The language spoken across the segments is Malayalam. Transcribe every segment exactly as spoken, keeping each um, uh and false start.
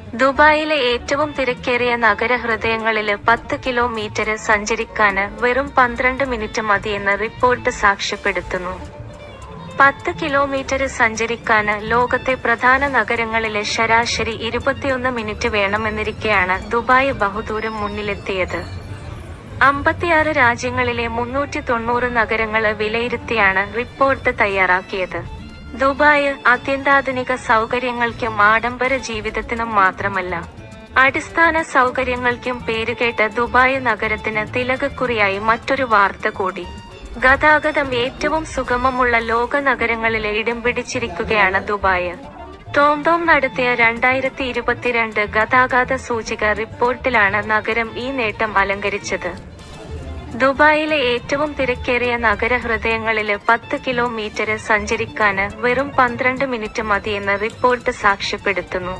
ദുബായിലെ ഏറ്റവും തിരക്കേറിയ നഗരഹൃദയങ്ങളില് പത്ത് കിലോമീറ്റർ സഞ്ചരിക്കാന് വെറും പന്ത്രണ്ട് മിനിറ്റ് മതിയെന്ന് റിപ്പോർട്ട് സാക്ഷ്യപ്പെടുത്തുന്നു. പത്ത് കിലോമീറ്റർ സഞ്ചരിക്കാന് ലോകത്തെ പ്രധാന നഗരങ്ങളില് ശരാശരി ഇരുപത്തിയൊന്ന് മിനിറ്റ് വേണമെന്നിരിക്കെയാണ് ദുബായ് ബഹുദൂരം മുന്നിലെത്തിയത്. അമ്പത്തിയാറ് രാജ്യങ്ങളിലെ മുന്നൂറ്റി തൊണ്ണൂറ് നഗരങ്ങള് വിലയിരുത്തിയാണ് റിപ്പോർട്ട് തയ്യാറാക്കിയത്. ദുബായ് അത്യന്താധുനിക സൗകര്യങ്ങൾക്കും ആഡംബര ജീവിതത്തിനും മാത്രമല്ല, അടിസ്ഥാന സൗകര്യങ്ങൾക്കും പേരുകേട്ട ദുബായ് നഗരത്തിന് തിലകക്കുറിയായി മറ്റൊരു വാർത്ത കൂടി. ഗതാഗതം ഏറ്റവും സുഗമമുള്ള ലോക നഗരങ്ങളില് ഇടം പിടിച്ചിരിക്കുകയാണ് ദുബായ്. ടോംടോം നടത്തിയ രണ്ടായിരത്തി ഇരുപത്തിരണ്ട് ഗതാഗത സൂചിക റിപ്പോർട്ടിലാണ് നഗരം ഈ നേട്ടം അലങ്കരിച്ചത്. ദുബായിലെ ഏറ്റവും തിരക്കേറിയ നഗരഹൃദയങ്ങളില് പത്ത് കിലോമീറ്റർ സഞ്ചരിക്കാന് വെറും പന്ത്രണ്ട് മിനിറ്റ് മതിയെന്ന് റിപ്പോർട്ട് സാക്ഷ്യപ്പെടുത്തുന്നു.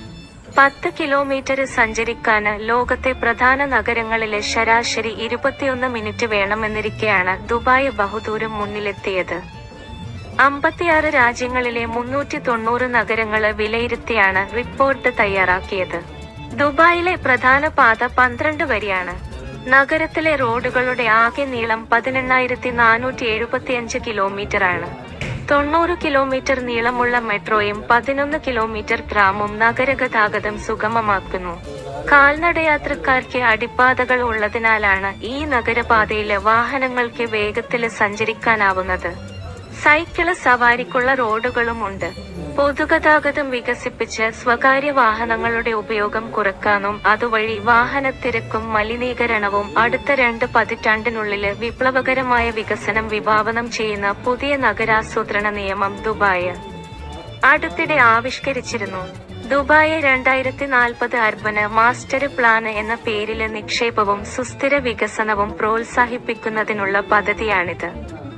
പത്ത് കിലോമീറ്റർ സഞ്ചരിക്കാന് ലോകത്തെ പ്രധാന നഗരങ്ങളില് ശരാശരി ഇരുപത്തിയൊന്ന് മിനിറ്റ് വേണമെന്നിരിക്കെയാണ് ദുബായ് ബഹുദൂരം മുന്നിലെത്തിയത്. അമ്പത്തിയാറ് രാജ്യങ്ങളിലെ മുന്നൂറ്റി തൊണ്ണൂറ് നഗരങ്ങള് വിലയിരുത്തിയാണ് റിപ്പോർട്ട് തയ്യാറാക്കിയത്. ദുബായിലെ പ്രധാന പാത പന്ത്രണ്ട് വരിയാണ്. നഗരത്തിലെ റോഡുകളുടെ ആകെ നീളം പതിനെണ്ണായിരത്തി നാനൂറ്റി എഴുപത്തിയഞ്ച് കിലോമീറ്റർ ആണ്. തൊണ്ണൂറ് കിലോമീറ്റർ നീളമുള്ള മെട്രോയും പതിനൊന്ന് കിലോമീറ്റർ ട്രാമും നഗരഗതാഗതം സുഗമമാക്കുന്നു. കാൽനടയാത്രക്കാർക്ക് അടിപ്പാതകൾ ഉള്ളതിനാലാണ് ഈ നഗരപാതയില് വാഹനങ്ങൾക്ക് വേഗത്തില് സഞ്ചരിക്കാനാവുന്നത്. സൈക്കിള് സവാരിക്കുള്ള റോഡുകളും ഉണ്ട്. പൊതുഗതാഗതം വികസിപ്പിച്ച് സ്വകാര്യ വാഹനങ്ങളുടെ ഉപയോഗം കുറക്കാനും അതുവഴി വാഹനത്തിരക്കും മലിനീകരണവും അടുത്ത രണ്ട് പതിറ്റാണ്ടിനുള്ളില് വിപ്ലവകരമായ വികസനം വിഭാവനം ചെയ്യുന്ന പുതിയ നഗരാസൂത്രണ നിയമം ദുബായ് അടുത്തിടെ ആവിഷ്കരിച്ചിരുന്നു. ദുബായ് രണ്ടായിരത്തി നാൽപ്പത് അർബന് മാസ്റ്റർ പ്ലാന് എന്ന പേരില് നിക്ഷേപവും സുസ്ഥിര വികസനവും പ്രോത്സാഹിപ്പിക്കുന്നതിനുള്ള പദ്ധതിയാണിത്.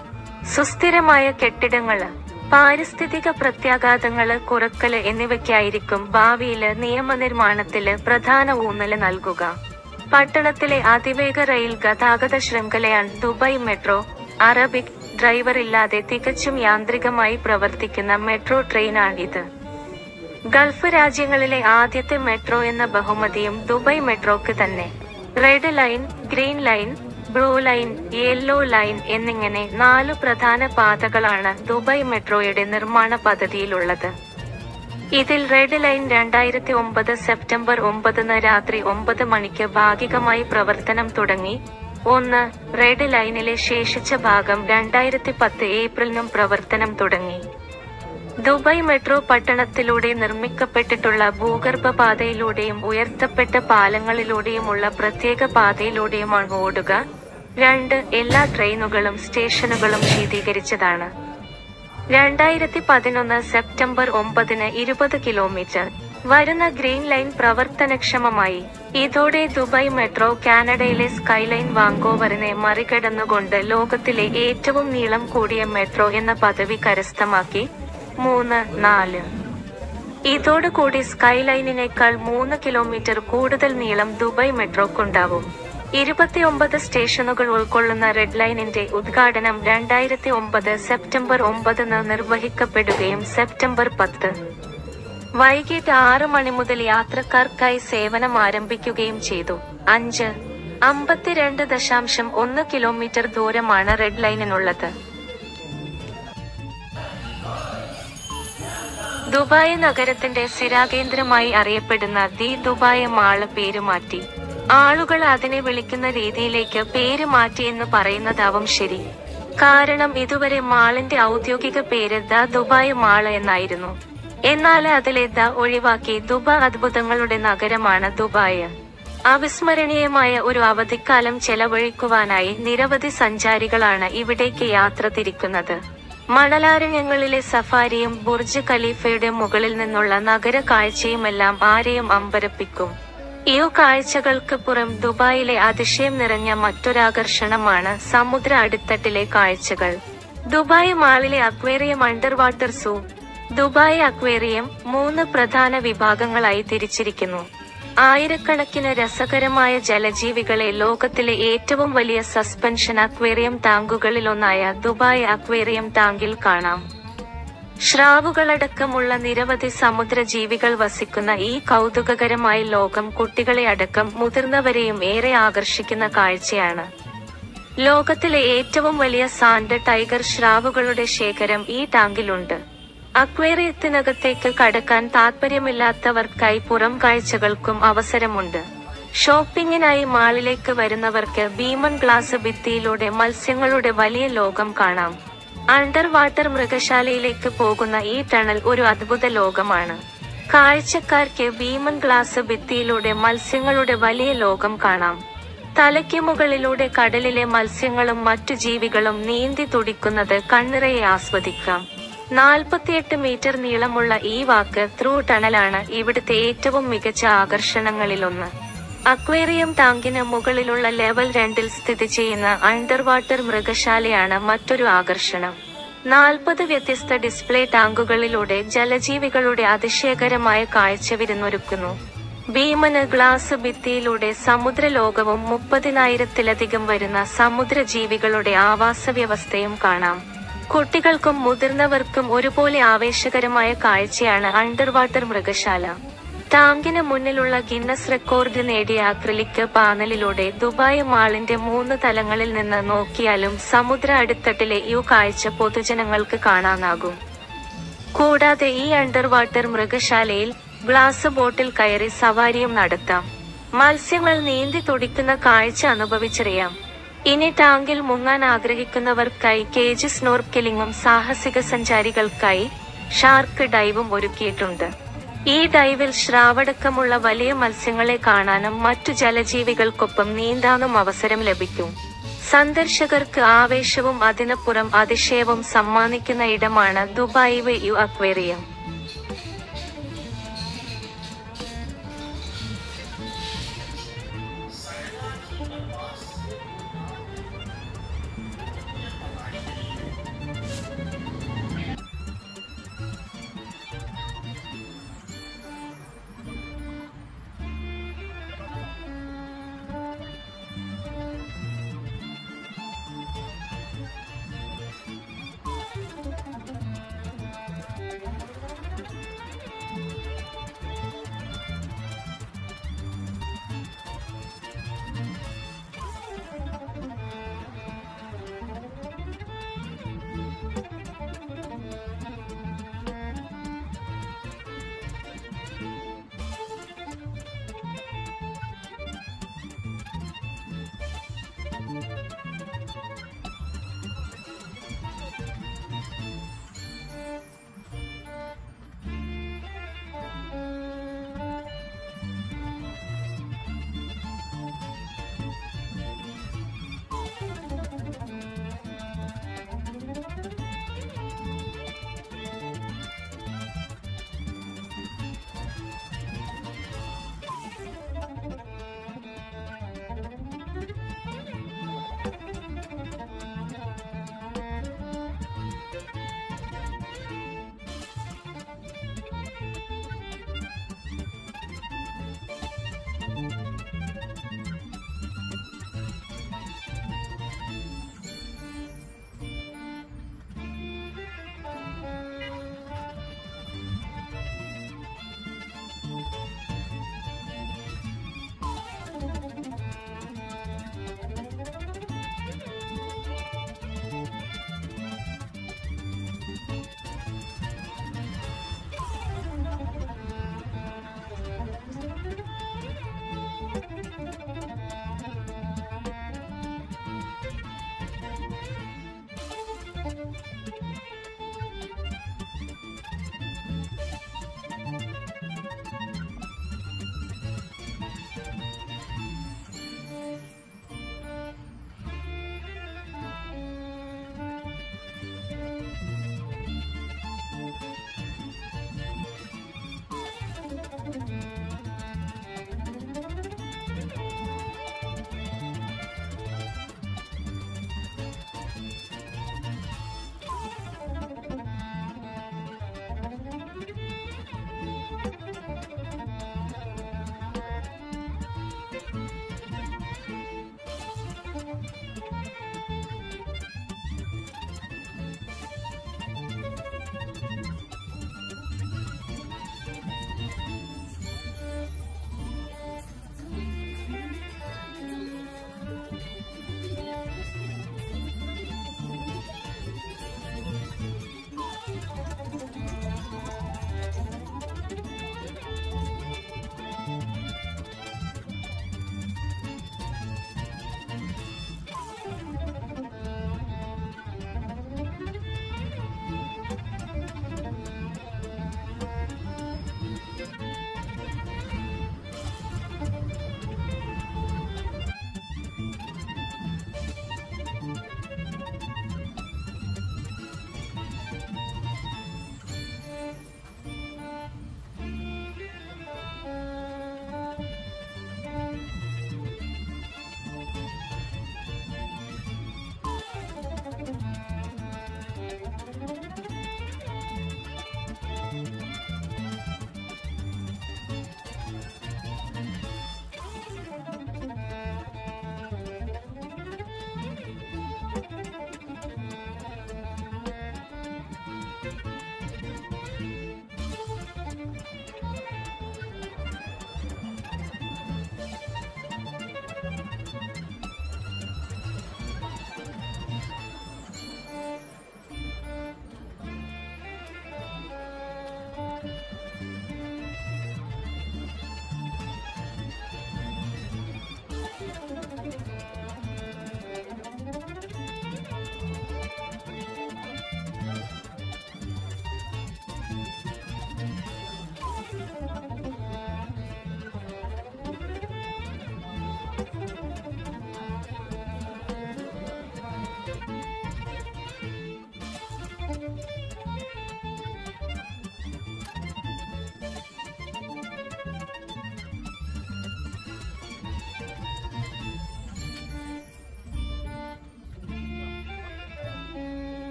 സുസ്ഥിരമായ കെട്ടിടങ്ങള്, പാരിസ്ഥിതിക പ്രത്യാഘാതങ്ങള് കുറക്കല് എന്നിവയ്ക്കായിരിക്കും ഭാവിയില് നിയമനിർമ്മാണത്തില് പ്രധാന ഊന്നല് നൽകുക. പട്ടണത്തിലെ അതിവേഗ റെയിൽ ഗതാഗത ശൃംഖലയാണ് ദുബായ് മെട്രോ. അറബിക് ഡ്രൈവറില്ലാതെ തികച്ചും യാന്ത്രികമായി പ്രവർത്തിക്കുന്ന മെട്രോ ട്രെയിനാണിത്. ഗൾഫ് രാജ്യങ്ങളിലെ ആദ്യത്തെ മെട്രോ എന്ന ബഹുമതിയും ദുബായ് മെട്രോക്ക് തന്നെ. Red line, green line, blue line, yellow line എന്നിങ്ങനെ നാലു പ്രധാന പാതകളാണ് ദുബായ് മെട്രോയുടെ നിർമ്മാണ പദ്ധതിയിലുള്ളത്. ഇതിൽ റെഡ് ലൈൻ രണ്ടായിരത്തി ഒമ്പത് സെപ്റ്റംബർ ഒമ്പതിന് രാത്രി ഒമ്പത് മണിക്ക് ഭാഗികമായി പ്രവർത്തനം തുടങ്ങി. ഒന്ന് റെഡ് ലൈനിലെ ശേഷിച്ച ഭാഗം രണ്ടായിരത്തി പത്ത് ഏപ്രിലിനും പ്രവർത്തനം തുടങ്ങി. ദുബായ് മെട്രോ പട്ടണത്തിലൂടെ നിർമ്മിക്കപ്പെട്ടിട്ടുള്ള ഭൂഗർഭ പാതയിലൂടെയും ഉയർത്തപ്പെട്ട പാലങ്ങളിലൂടെയുമുള്ള പ്രത്യേക പാതയിലൂടെയുമാണ് ഓടുക. രണ്ട് എല്ലാ ട്രെയിനുകളും സ്റ്റേഷനുകളും ശീതീകരിച്ചതാണ്. രണ്ടായിരത്തി പതിനൊന്ന് സെപ്റ്റംബർ ഒമ്പതിന് ഇരുപത് കിലോമീറ്റർ വരുന്ന ഗ്രീൻ ലൈൻ പ്രവർത്തനക്ഷമമായി. ഇതോടെ ദുബായ് മെട്രോ കാനഡയിലെ സ്കൈലൈൻ വാങ്കോവറിനെ മറികടന്നുകൊണ്ട് ലോകത്തിലെ ഏറ്റവും നീളം കൂടിയ മെട്രോ എന്ന പദവി കരസ്ഥമാക്കി. മൂന്ന് നാല് ഇതോടുകൂടി സ്കൈലൈനിനേക്കാൾ മൂന്ന് കിലോമീറ്റർ കൂടുതൽ നീളം ദുബായ് മെട്രോക്കുണ്ടാവും. ഇരുപത്തിയൊമ്പത് സ്റ്റേഷനുകൾ ഉൾക്കൊള്ളുന്ന റെഡ് ലൈനിന്റെ ഉദ്ഘാടനം രണ്ടായിരത്തി ഒമ്പത് സെപ്റ്റംബർ ഒമ്പതിന് നിർവഹിക്കപ്പെടുകയും സെപ്റ്റംബർ പത്ത് വൈകിട്ട് ആറ് മണി മുതൽ യാത്രക്കാർക്കായി സേവനം ആരംഭിക്കുകയും ചെയ്തു. അഞ്ച് അമ്പത്തിരണ്ട് ദശാംശം ഒന്ന് കിലോമീറ്റർ ദൂരമാണ് റെഡ് ലൈനിനുള്ളത്. ദുബായ് നഗരത്തിന്റെ സ്ഥിരാകേന്ദ്രമായി അറിയപ്പെടുന്ന ദി ദുബായ് മാള് പേരുമാറ്റി. ആളുകൾ അതിനെ വിളിക്കുന്ന രീതിയിലേക്ക് പേര് മാറ്റിയെന്ന് പറയുന്നതാവും ശരി. കാരണം ഇതുവരെ മാളിന്റെ ഔദ്യോഗിക പേര് ദ ദുബായ് മാള് എന്നായിരുന്നു. എന്നാൽ അതിലെ ദ ഒഴിവാക്കി ദുബായ് അത്ഭുതങ്ങളുടെ നഗരമാണ് ദുബായ്. അവിസ്മരണീയമായ ഒരു അവധിക്കാലം ചെലവഴിക്കുവാനായി നിരവധി സഞ്ചാരികളാണ് ഇവിടേക്ക് യാത്ര തിരിക്കുന്നത്. മണലാരണ്യങ്ങളിലെ സഫാരിയും ബുർജ് ഖലീഫയുടെ മുകളിൽ നിന്നുള്ള നഗര കാഴ്ചയുമെല്ലാം ആരെയും അമ്പരപ്പിക്കും. ഈ കാഴ്ചകൾക്ക് പുറം ദുബായിലെ അതിശയം നിറഞ്ഞ മറ്റൊരാകർഷണമാണ് സമുദ്ര അടിത്തട്ടിലെ കാഴ്ചകൾ. ദുബായ് മാളിലെ aquarium under water zoo. Dubai aquarium മൂന്ന് പ്രധാന വിഭാഗങ്ങളായി തിരിച്ചിരിക്കുന്നു. ആയിരക്കണക്കിന് രസകരമായ ജലജീവികളെ ലോകത്തിലെ ഏറ്റവും വലിയ സസ്പെൻഷൻ അക്വേറിയം ടാങ്കുകളിലൊന്നായ ദുബായ് അക്വേറിയം ടാങ്കിൽ കാണാം. സ്രാവുകളടക്കമുള്ള നിരവധി സമുദ്ര ജീവികൾ വസിക്കുന്ന ഈ കൗതുകകരമായ ലോകം കുട്ടികളെ അടക്കം മുതിർന്നവരെയും ഏറെ ആകർഷിക്കുന്ന കാഴ്ചയാണ്. ലോകത്തിലെ ഏറ്റവും വലിയ സാൻഡ് ടൈഗർ സ്രാവുകളുടെ ശേഖരം ഈ ടാങ്കിലുണ്ട്. അക്വേറിയത്തിനകത്തേക്ക് കടക്കാൻ താൽപര്യമില്ലാത്തവർക്കായി പുറം കാഴ്ചകൾക്കും അവസരമുണ്ട്. ഷോപ്പിങ്ങിനായി മാളിലേക്ക് വരുന്നവർക്ക് ഭീമൻ ഗ്ലാസ് ഭിത്തിയിലൂടെ മത്സ്യങ്ങളുടെ വലിയ ലോകം കാണാം. അണ്ടർ വാട്ടർ മൃഗശാലയിലേക്ക് പോകുന്ന ഈ ടണൽ ഒരു അദ്ഭുത ലോകമാണ്. കാഴ്ചക്കാർക്ക് ഭീമൻ ഗ്ലാസ് ഭിത്തിയിലൂടെ മത്സ്യങ്ങളുടെ വലിയ ലോകം കാണാം. തലയ്ക്ക് മുകളിലൂടെ കടലിലെ മത്സ്യങ്ങളും മറ്റു ജീവികളും നീന്തി തുടിക്കുന്നത് കണ്ണിറയെ ആസ്വദിക്കാം. നാൽപ്പത്തിയെട്ട് മീറ്റർ നീളമുള്ള ഈ വാക്ക് ത്രൂ ടണലാണ് ഇവിടുത്തെ ഏറ്റവും മികച്ച ആകർഷണങ്ങളിലൊന്ന്. അക്വേറിയം ടാങ്കിന് മുകളിലുള്ള ലെവൽ രണ്ടിൽ സ്ഥിതി ചെയ്യുന്ന അണ്ടർ വാട്ടർ മൃഗശാലയാണ് മറ്റൊരു ആകർഷണം. നാൽപ്പത് വ്യത്യസ്ത ഡിസ്പ്ലേ ടാങ്കുകളിലൂടെ ജലജീവികളുടെ അതിശയകരമായ കാഴ്ച വിരുന്നൊരുക്കുന്നു. ഭീമന് ഗ്ലാസ് ഭിത്തിയിലൂടെ സമുദ്രലോകവും മുപ്പതിനായിരത്തിലധികം വരുന്ന സമുദ്ര ജീവികളുടെ ആവാസ വ്യവസ്ഥയും കാണാം. കുട്ടികൾക്കും മുതിർന്നവർക്കും ഒരുപോലെ ആവേശകരമായ കാഴ്ചയാണ് അണ്ടർ വാട്ടർ മൃഗശാല. ടാങ്കിന് മുന്നിലുള്ള ഗിന്നസ് റെക്കോർഡ് നേടിയ അക്രിലിക് പാനലിലൂടെ ദുബായ് മാളിന്റെ മൂന്ന് തലങ്ങളിൽ നിന്ന് നോക്കിയാലും സമുദ്ര അടിത്തട്ടിലെ ഈ കാഴ്ച പൊതുജനങ്ങൾക്ക് കാണാനാകും. കൂടാതെ ഈ അണ്ടർ വാട്ടർ മൃഗശാലയിൽ ഗ്ലാസ് ബോട്ടിൽ കയറി സവാരിയും നടത്താം. മത്സ്യങ്ങൾ നീന്തി തുടിക്കുന്ന കാഴ്ച അനുഭവിച്ചറിയാം. ഇനി ടാങ്കിൽ മുങ്ങാൻ ആഗ്രഹിക്കുന്നവർക്കായി കേജ് സ്നോർക്കലിംഗും സാഹസിക സഞ്ചാരികൾക്കായി ഷാർക്ക് ഡൈവും ഒരുക്കിയിട്ടുണ്ട്. ഈ ഡൈവിൽ സ്രാവടക്കമുള്ള വലിയ മത്സ്യങ്ങളെ കാണാനും മറ്റു ജലജീവികൾക്കൊപ്പം നീന്താനും അവസരം ലഭിക്കും. സന്ദർശകർക്ക് ആവേശവും അതിനപ്പുറം അതിശയവും സമ്മാനിക്കുന്ന ഇടമാണ് ദുബായ് യു അക്വേറിയം.